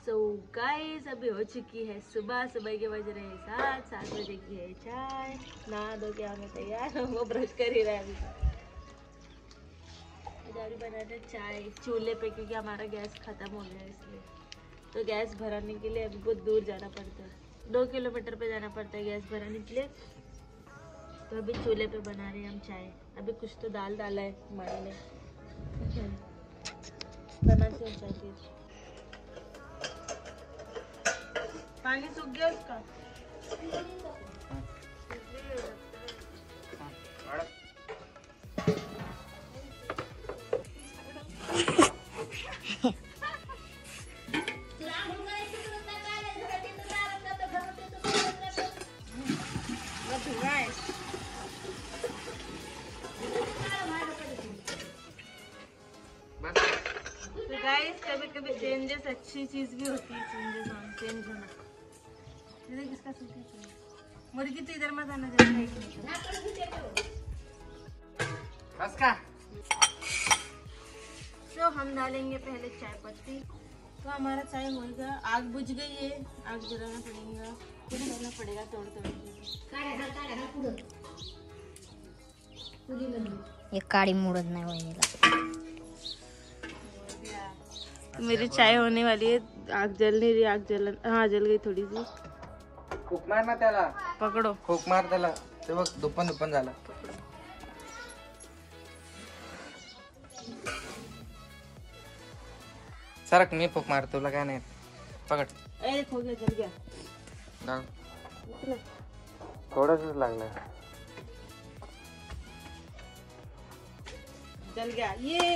So guys अभी हो चुकी है सुबह के बज रहे हैं 7 बजे की है चाय। नहा धो के हमें तैयार, वो ब्रश कर ही रहा है अभी बनाते चाय चूल्हे पे, क्योंकि हमारा गैस खत्म हो गया है इसलिए। तो गैस भराने के लिए अभी बहुत दूर जाना पड़ता है, 2 किलोमीटर पे जाना पड़ता है गैस भराने के लिए। तो अभी चूल्हे पे बना रहे हैं हम चाय। अभी कुछ तो दाल डाला है माई ने, बना से चाय। पानी सूख गया उसका। तो गाइस कभी कभी चेंजेस अच्छी चीज भी होती है। चेंज होना किसका मुर्गी तो इधर मत आना चाहिए। तो हम डालेंगे पहले चाय पत्ती। तो हमारा चाय होगा, आग बुझ गई है, आग जलाना पड़ेगा, फिर करना पड़ेगा तोड़ ये काड़ी मुड़द नहीं होने मेरी चाय होने वाली है। आग जल नहीं रही, आग हाँ जल गई थोड़ी सी। फूक मार ना त्याला, पकड़ो फूक मार त्याला, ते बघ दुप्पन झाला। सरक, मी फूक मार, तुला काय नाही। पकड। हो गया, जल गया। थोडंसंच लागलंय। जल गया, ये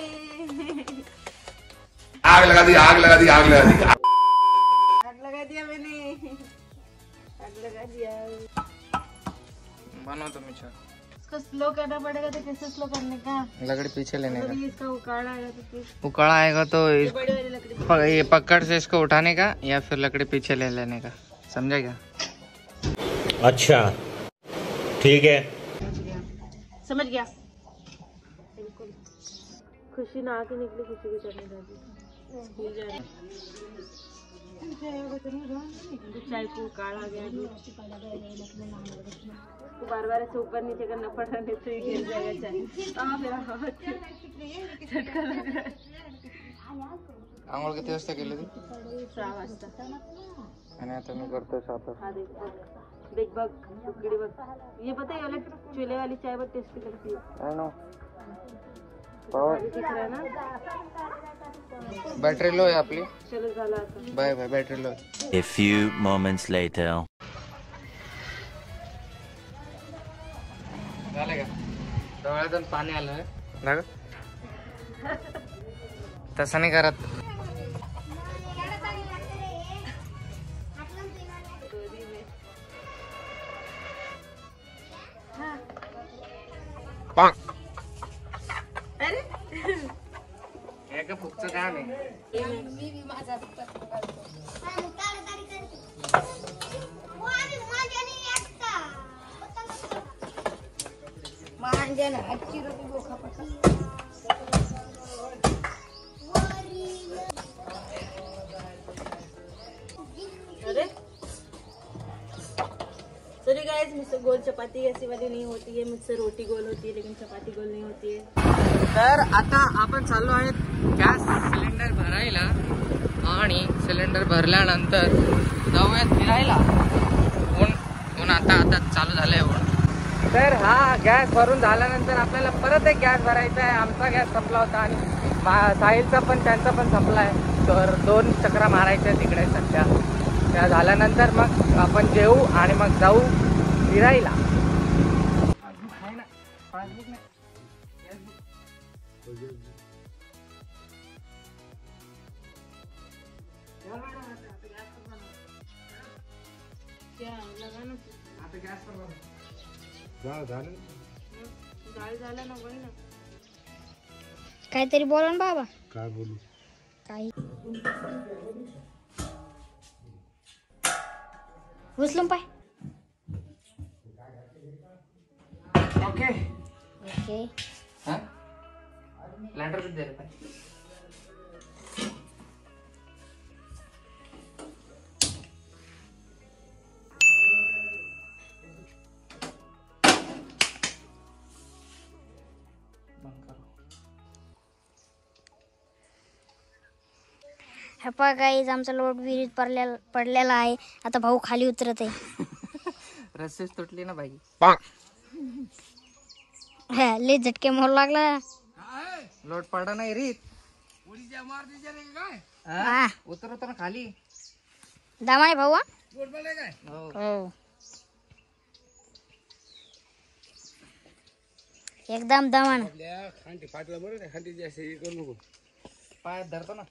आग लगा दी, आग लगा दी, आग लगा दी, आग लगा दिया मैंने, आग लगा दिया। बनो तुम चाय। इसको स्लो करना पड़ेगा। तो कैसे स्लो करने का? लकड़ी पीछे लेने का। इसका उकाड़ा आएगा तो फिर उकाड़ा आएगा तो बड़ी वाली लकड़ी ये पकड़ से इसको उठाने का, या फिर लकड़ी पीछे ले लेने का, समझा क्या? अच्छा ठीक है, समझ गया। बिल्कुल खुशी ना आके निकली, खुशी को करने दादी चाय को उकाड़ा गया। तो बार बार ऐसे ऊपर नीचे करना पड़ रहा है, तो ये गिर जाएगा चाय। मेरा झटका लग रहा है। आंघोळ किती वाजता केली ती? 6 वाजता। आणि आता मी करतोय 7 वाजता। हाँ देख बघ, उकड़ी बघ। ये पता है वाले चूल्हे वाली चाय बहुत टेस्टी लगती है। I know. पावर दिख रहा है ना? बॅटरी लो आहे आपली। चलो झाला आता। Bye bye, battery low. A few moments later. झालं का? डोळ्यातून पाणी आलं ना ग? तसं नाही करत। अरे हे का फुकचं काम आहे? सॉरी गाइस, मुझसे गोल चपाती ऐसी वाली नहीं होती है। मुझसे रोटी गोल होती है, लेकिन चपाती गोल नहीं होती है। तर आता आपण चाललो आहे गॅस सिलेंडर भरायला, आणि सिलेंडर भरल्यानंतर जाऊयात फिरायला। ऊन आता चालू झालंय ऊन। तर हा गॅस भरून झाल्यानंतर आपल्याला परत एक गॅस भरायचा आहे। आमचा गॅस संपला होता आणि साहिलचा पण, त्यांचा पण संपला आहे। तर 2 चक्रा मारायच्या तिकडे सध्या। त्या झाल्यानंतर मग आपण जेवू आणि मग जाऊ फिरायला। झालं ना, वही ना। काहीतरी बोला ना बाबा। काय बोलू? काही उचलून पाय। ओके ओके, हाँ लैंडर भी दे रहे छपा गाईज आमचा लोट विहिरीत पडलेला आहे. आता भाऊ खाली उतरत आहे. रस्सेच तुटली ना बाई. लय झटके मारू लागला. लोट पडा नाही रीत. उतरवतो ना खाली. दामाने भाऊ हा? हो. हो एकदम दमान. पायात धरतो ना.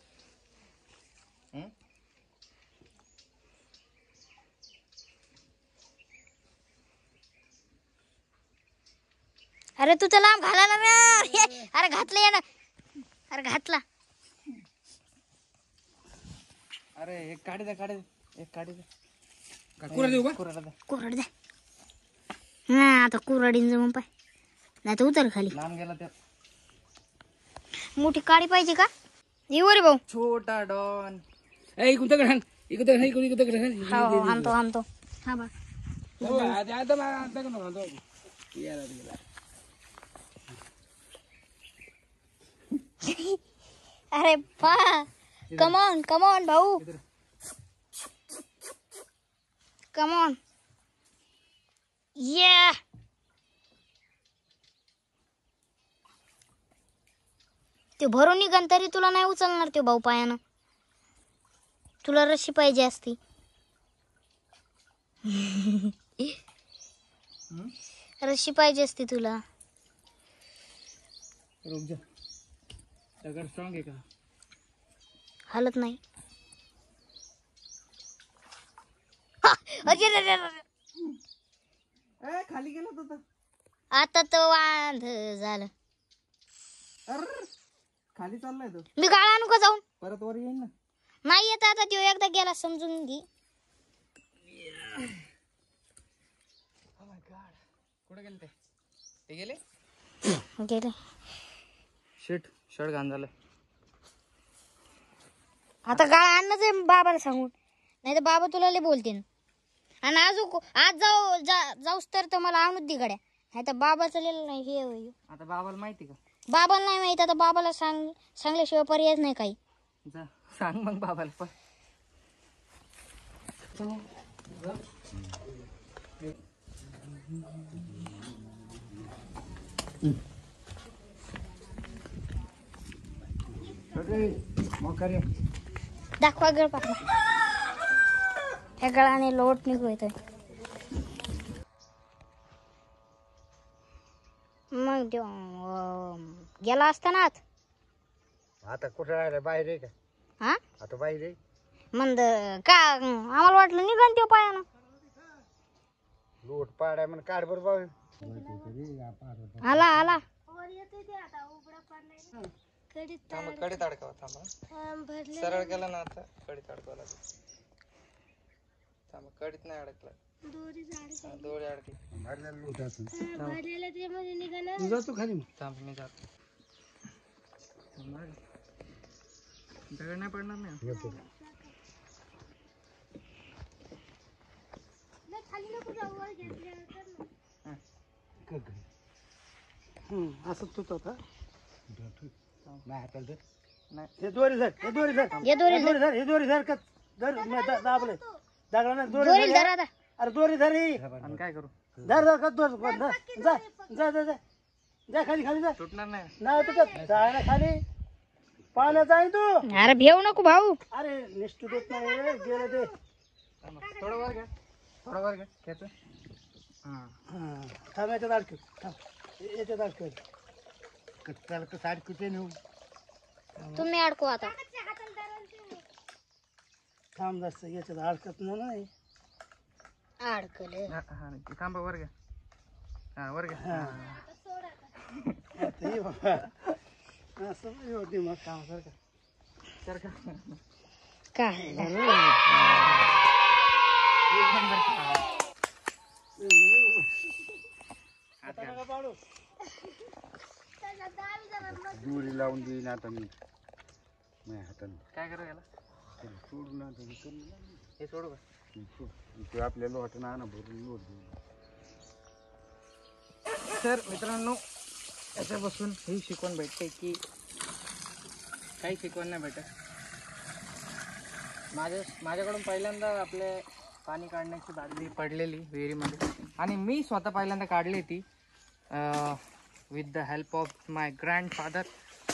अरे तू तर लांब घाला ना रे. अरे घातलं या ना. अरे घातला. अरे एक काढी दे एक काढी दे. कुऱ्हाड द्या. हा आता कुऱ्हाडीन जमून पाय नाही तर उतर खाली. लांब गेला त्या. मोठी काडी पाहिजे का? येऊ रे भाऊ. छोटा डॉन. हो आणतो हा बा. अरे पा कमॉन भाऊ. कमॉन ये. ते भरून निघन तरी तुला नाही उचलणार तो भाऊ पायानं. तुला रशी पाहिजे असती. रशी पाहिजे असती तुला. दगड स्ट्रॉंग आहे का? हलत नाही. खाली गेला होता. आता तो वांध झालं. खाली चाललाय तो. मी गाळा आणू का जाऊन? परत वर येईन ना. नाही येत आता. तो एकदा गेला समजून घे. कुठे गेले ते गेले. गेले. शर्ट घाण झालं. आता गाळा आणणंच आहे बाबाला सांगून. नाही तर बाबा तुला लय बोलतील. आणि आज जाऊस तर मला आणूच दे गड्या. नाही तर बाबा चालेल नाही हे होईल. आता बाबाला माहिती का? बाबाला नाही माहित. आता बाबाला सांगल्याशिवाय पर्यायच नाही काही. जा सांग मग बाबाला पण. दाखवा गळ पाकला. ह्या गळाने लोट निघू येतोय. मग गेला असताना आता कुठं राहिलं? बाहेर आहे का? हा आता बाहेर आहे. मंद का आम्हाला वाटलं निघन त्यो पायानं. लोट पाडाय म्हण काढ बरोबर. आला कडीत अडकावा. थांबा. सरळ केला ना आता कडीत अडकावं लागेल. थांबा. कडीत नाही अडकला. दोरी अडकली. जातो खाली. थांब मी जातो. दगड नाही पडणार नाही. असं तूच होता. नाही. हे दोरी धर. हे दोरी धर. ये दोरी हे दोरी धर. हे दोरी धर का? धर. दाबले. दगडाने दोरी दोरी धर. धर आता. अरे दोरी धर ही. आणि काय करू? धर का दोर. जा जा जा जा. जा खाली जा. तुटणार नाही. नाही तुझ्यात जाय ना खाली. पाण्यात जाय तू. अरे भेऊ नको भाऊ. अरे निष्ठू देत नाही रे. गेलं ते. थोडं वर घ्या. थोडं वर घ्या. खेच. थांब याच्यात अडकव. थांब याच्यात अडकव. त्याला कसं अडकवते नेऊ. तुम्ही अडकू आता. थांब जास्त याच्यात अडकत नाही. अडकले. थांबा. वर घ्या. हा वर घ्या. आता ये बाबा. असं होती मग काम सारखं. काय दुरी लावून देईन आता मी. हाताने काय करू याला? सोडून हे सोडू का? ते आपल्याला वाटणं आणा भरून लोट देऊ. तर मित्रांनो याच्यापासून ही शिकवण भेटते की काही शिकवण नाही भेटत. माझ्याकडून पहिल्यांदा आपले पाणी काढण्याची बादली पडलेली विहिरीमध्ये आणि मी स्वतः पहिल्यांदा काढली ती with the help of my grandfather.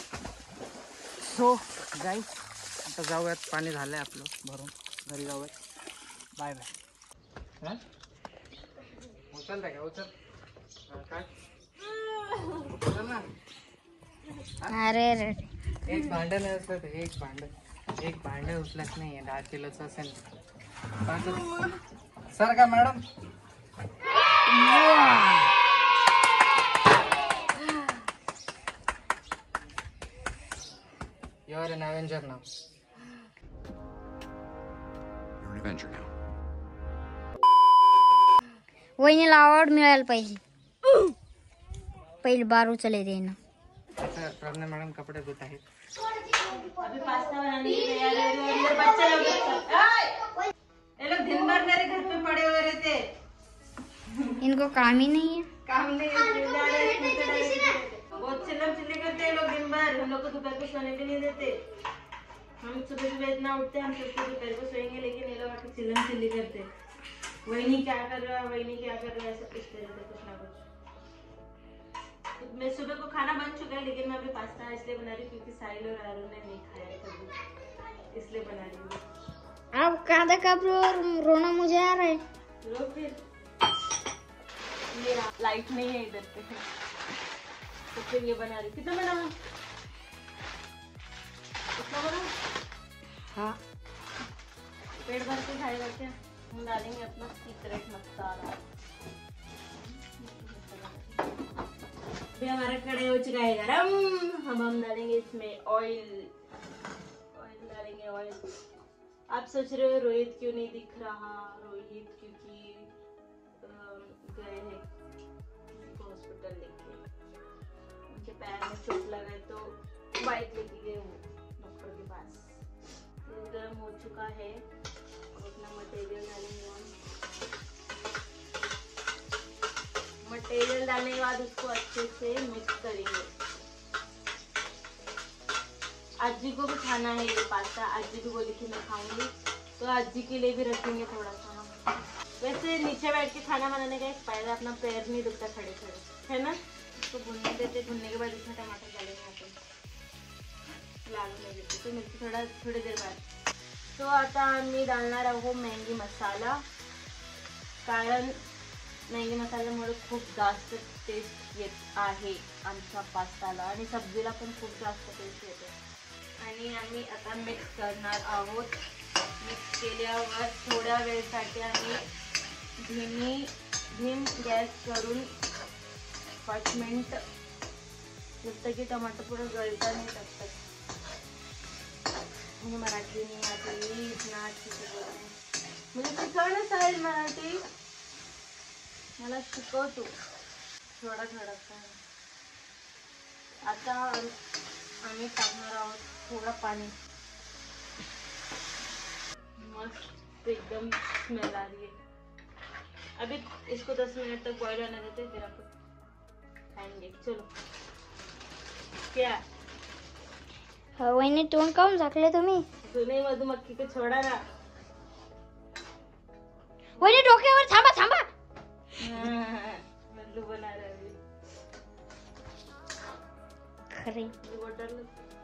So guys आता जाऊयात, पाणी झालं आहे आपलं भरून, घरी जाऊयात. Bye bye. हां उचलता का? उचल काय उचल ना. अरे रे एक भांडं नाही उचलत, एक भांडं उचलत नाही. 10 किलोचं असेल सर का madam. You are an Avenger now. You're an Avenger now. वहिनीला अवॉर्ड मिळायला पाहिजे. पहिले बार उचले देणं. आता प्रज्ञा मॅडम कपडे धुत आहेत. अभी पास्ता बनाने की तैयारी हो रही है. बच्चे लोग ये लोग दिन भर मेरे घर पे पड़े हुए रहते. इनको काम ही नहीं है. काम नहीं बहुत चिल्ले करते हैं लोग दिन भर. हम लोग को दोपहर को सोने भी नहीं देते. हम सुबह सुबह इतना उठते, हम सोचते दोपहर को सोएंगे, लेकिन ये लोग आके चिल्ली करते. वही क्या कर रहा है, वही क्या कर रहा है, ऐसा पूछते रहते कुछ ना कुछ. मैं सुबह को खाना बन चुका है, लेकिन मैं अभी पास्ता इसलिए बना रही हूँ क्योंकि साहिल और अरुण ने नहीं खाया कभी, इसलिए बना रही हूँ. अब कांदा काप रहे हो और रोना मुझे आ रहा है. लो फिर. मेरा लाइट नहीं है इधर पे, तो फिर ये बना रही. कितना बना? कितना बना? हाँ पेट भर के खाएगा क्या? हम डालेंगे अपना सीक्रेट मसाला. अभी हमारा कढ़ाई हो चुका है गरम. हम डालेंगे इसमें ऑयल डालेंगे ऑयल. आप सोच रहे हो रोहित क्यों नहीं दिख रहा? रोहित क्योंकि गए हैं हॉस्पिटल लेके. उनके पैर में चोट लगा है तो बाइक लेके गए वो डॉक्टर के पास. तेल गर्म हो चुका है. अब अपना मटेरियल डालेंगे. मटेरियल डालने के बाद उसको अच्छे से मिक्स करेंगे. आजी को भी खाना है ये पास्ता. आजी भी बोली कि मैं खाऊंगी, तो आजी के लिए भी रखेंगे थोड़ा सा हम. वैसे नीचे बैठ के खाना बनाने का एक फायदा, अपना पैर नहीं दुखता खड़े खड़े, है ना. इसको भुनने देते. भुनने के बाद इसमें टमाटर डालेंगे अपन. लाल होने देते. तो मिलते थोड़ी देर बाद. तो आता आम्ही डालणार आहोत मॅगी मसाला. कारण मॅगी मसाल्यामुळे खूप जास्त टेस्ट येत आहे आमच्या पास्ताला आणि सब्जीला पण खूप जास्त टेस्ट येते. आणि आम्ही आता मिक्स करणार आहोत. मिक्स केल्यावर थोड्या वेळसाठी आम्ही धीम गॅस करून 5 मिनिट जसं की टमाटर पुढे गळता नाही टाकतात. म्हणजे मराठी नहीं आती इतना अच्छे से बोलते. मुझे शिकव ना साहिल मराठी. मला शिकव तू थोडा थोडा. आता आम्ही टाकणार आहोत थोड़ा पानी. मस्त एकदम स्मेल आ रही है. अभी इसको 10 मिनट तक बॉईल होने देते, फिर अपन खाएंगे. चलो. क्या वहिनी तोंड काऊन झाकले तुम्ही? तूने मधुमक्खी को छोड़ा ना. वहिनी डोक्यावर थांबा थांबा. लल्लू बना रहा है खरे. बॉटल.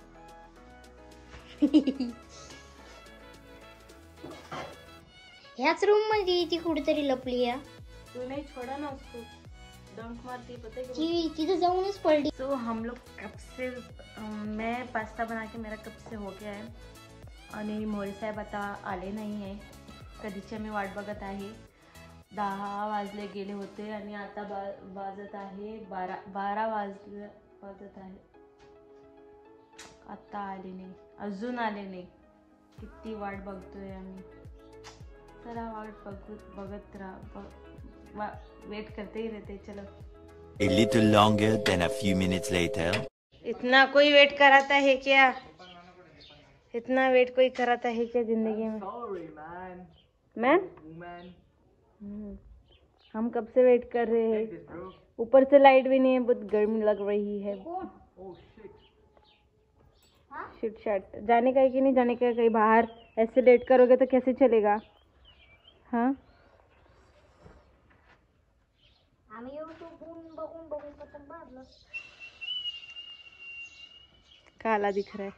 ह्याच रूम मध्ये ती कुठेतरी लपली आहे. तूने छोड़ा ना उसको. डंक मारती पता है ती तिथे जाऊनच पडली. तो हम लोग कब से मैं पास्ता बना के मेरा कब से हो गया आहे आणि मोरे साहेब आता आले नाही आहे. कधीच्या मी वाट बघत आहे. 10 वाजले गेले होते आणि आता वाजत आहे 12 वाजत आहे. आता आले नाही, अजून आले नाही. किती वाट बघतोय आम्ही. चला वाट बघत राहा. वेट करते ही रहते. चलो. A little longer than a few minutes later. इतना कोई वेट कराता है क्या? इतना वेट कोई कराता है क्या जिंदगी में? मैन हम कब से वेट कर रहे हैं. ऊपर से लाइट भी नहीं है, बहुत गर्मी लग रही है. शिट शट, जाने का है कि नहीं जाने का है कहीं बाहर? ऐसे लेट करोगे तो कैसे चलेगा? हाँ काला दिख रहा है।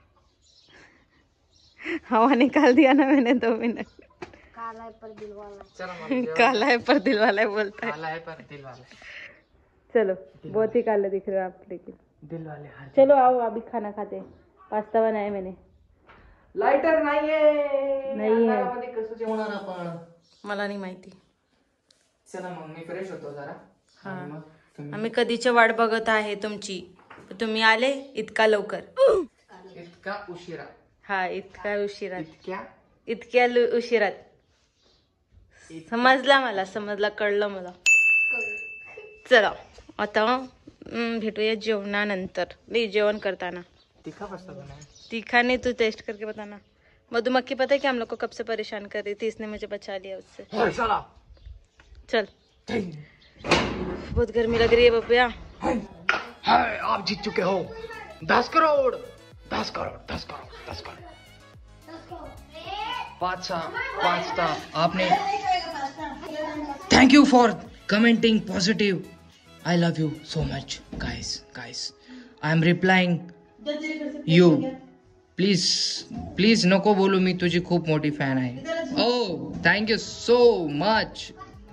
हवा निकाल दिया ना मैंने 2 मिनट। काला है पर दिल वाला काला है पर दिल वाला है बोलता है। काला है पर दिल वाला है। चलो बहुत ही काले दिख रहे हो आप, लेकिन दिल वाले हाथ। चलो आओ अभी खाना खाते हैं। पास्ता बनाया मैंने। लाइटर नाहीये. नाही आहे. अंधारामध्ये कसं जेवणार आपण? मला नाही माहिती. चला मग मी फ्रेश होतो जरा. आणि मग तुम्ही आम्ही कधीची वाट बघत आहे तुमची, तुम्ही आले इतका लवकर. इतका उशिरा. हा इतका उशिरात. इतक्या उशिरात. समजला मला, समजला, कळलं मला. चला आता भेटूया जेवणानंतर. नाही जेवण करताना. तीखा पास्ता बनाया. तीखा नहीं, तू टेस्ट करके बताना. मधुमक्खी पता है कि हम लोग को कब से परेशान कर रही थी, इसने मुझे बचा लिया उससे. चल बहुत गर्मी लग रही है बब्बिया. आप जीत चुके हो 10 करोड़ 10 करोड़ 10 करोड़ 10 करोड़. पास्ता आपने. Thank you for commenting positive. I love you so much guys. I am replying you. Please नको बोलू, मी तुझी खूप मोठी फॅन आहे. Oh thank you so much.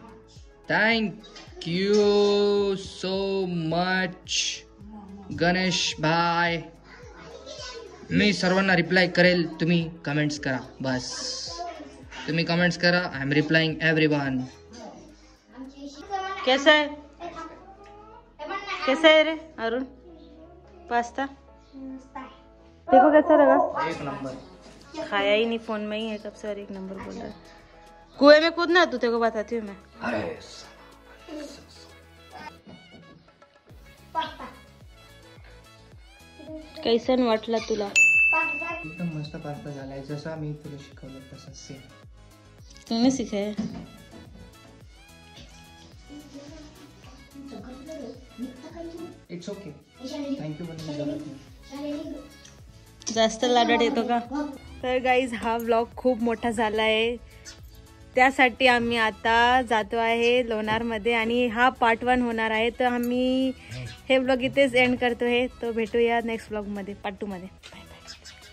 Thank you so much Ganesh भाई. मी सर्वांना रिप्लाय करेल. तुम्ही कमेंट्स करा. बस तुम्ही कमेंट्स करा. I am replying everyone. कैसा है? कैसा है रे अरुण पास्ता? देखो कैसा लगा? 1 नंबर. खाया ही नहीं, फोन में ही है कब से, और 1 नंबर बोल रहा है. कुएं में कूदना तू, तेरे को बताती हूँ मैं. अरे कैसन वाटला तुला? एकदम मस्त पास्ता झालाय, जसा मी तुला शिकवलं तसा सेम. तूने सिखाया? It's okay. थँक्यू पण जास्त लाडत येतो का? तर गाईज हा व्लॉग खूप मोठा झाला आहे, त्यासाठी आम्ही आता जातो आहे लोणारमध्ये आणि हा पार्ट 1 होणार आहे. तर आम्ही हे व्लॉग इथेच एंड करतो आहे. तो भेटूया नेक्स्ट व्लॉगमध्ये, पार्ट 2 मध्ये. Bye bye.